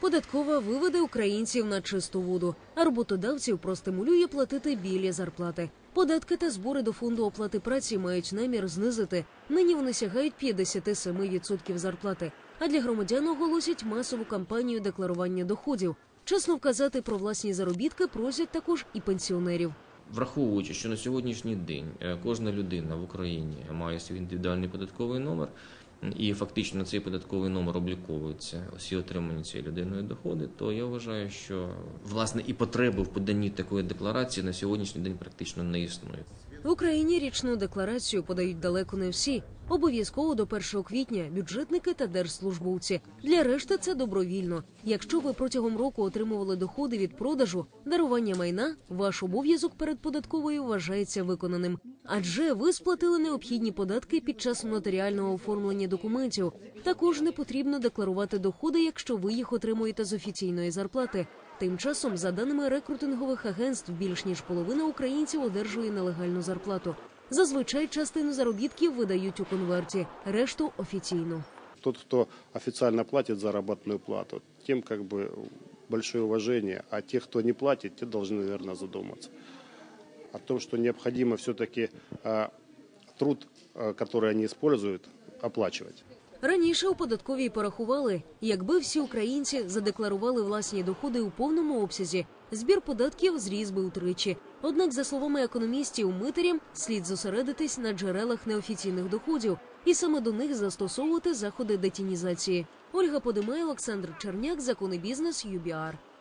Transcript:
Податкова виведе українців на чисту воду, а роботодавців простимулює платити білі зарплати. Податки та збори до фонду оплати праці мають намір знизити. Нині вони сягають 57% зарплати. А для громадян оголосять масову кампанію декларування доходів. Чесно вказати про власні заробітки просять також і пенсіонерів. Враховуючи, що на сьогоднішній день кожна людина в Україні має свій індивідуальний податковий номер, і фактично на цей податковий номер обліковуються всі отримані цією людиною доходи, то я вважаю, що власне і потреби в поданні такої декларації на сьогоднішній день практично не існує. В Україні річну декларацію подають далеко не всі. Обов'язково до 1 квітня бюджетники та держслужбовці. Для решти це добровільно. Якщо ви протягом року отримували доходи від продажу, дарування майна, ваш обов'язок перед податковою вважається виконаним. Адже ви сплатили необхідні податки під час нотаріального оформлення документів. Також не потрібно декларувати доходи, якщо ви їх отримуєте з офіційної зарплати. Тим часом, за даними рекрутингових агентств, більш ніж половина українців одержує нелегальну зарплату. Зазвичай частину заробітків видають у конверті, решту – офіційно. Тот, кто официально платит заработную плату, тем большое уважение, а те, кто не платит, те должны, наверное, задуматься о том, что необходимо все-таки труд, который они используют, оплачивать. Раніше у податковій порахували, якби всі українці задекларували власні доходи у повному обсязі, збір податків зріс би утричі. Однак, за словами економістів, митарям слід зосередитись на джерелах неофіційних доходів і саме до них застосовувати заходи детінізації. Ольга Подимай, Олександр Черняк, Закони бізнес, ЮБІАР.